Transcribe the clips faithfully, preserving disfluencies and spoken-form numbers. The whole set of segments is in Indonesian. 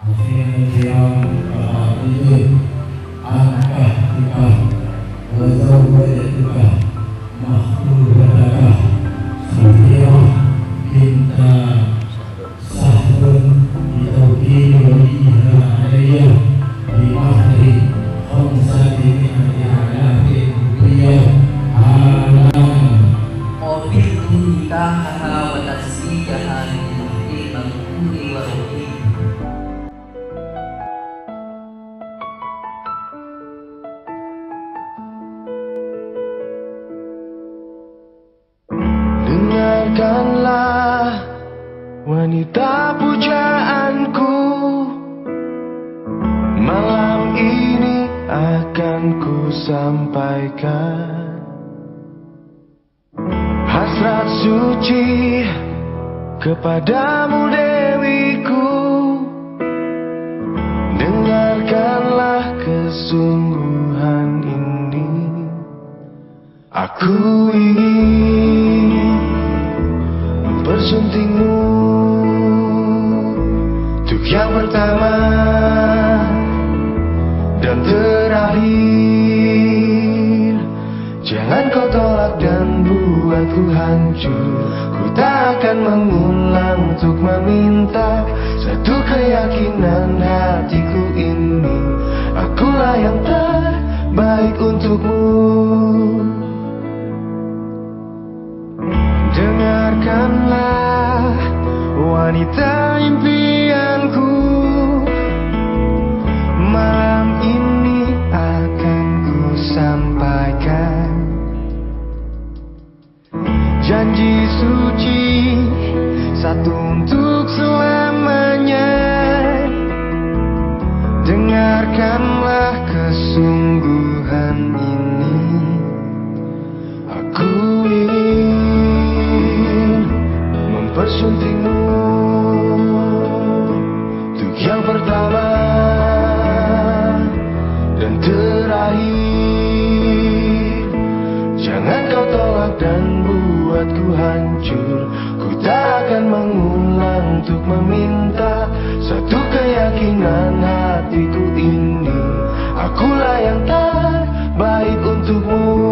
Dengarkanlah wanita pujaanku, malam ini akan ku sampaikan hasrat suci kepadamu dewiku. Dengarkanlah kesungguhan ini, aku ingin mempersuntingmu untuk yang pertama dan terakhir. Jangan kau tolak dan buatku hancur. Ku tak akan mengulang untuk meminta satu keyakinan hatiku ini. Akulah yang terbaik untukmu. Dengarkanlah wanita impianku, malam ini akan ku sampaikan janji suci satu untuk selamanya. Dengarkanlah kesungguhan ini, aku ingin mempersuntingmu untuk yang pertama dan terakhir. Jangan kau tolak dan buatku hancur. Ku tak akan mengulang untuk meminta satu keyakinan hatiku ini. Akulah yang terbaik untukmu.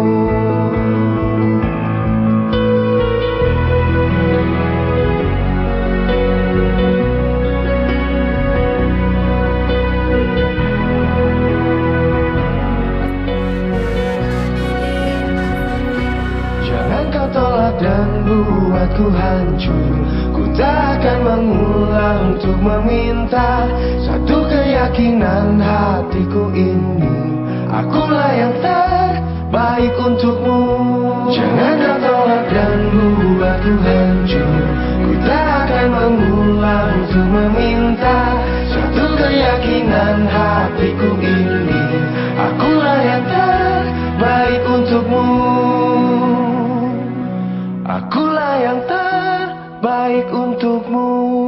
Dan buatku hancur. Ku tak akan mengulang untuk meminta satu keyakinan hatiku ini. Akulah yang terbaik untukmu. Jangan kau tolak dan buatku hancur. Ku tak akan mengulang untuk meminta satu keyakinan hatiku ini. Akulah yang terbaik untukmu. Akulah yang terbaik untukmu.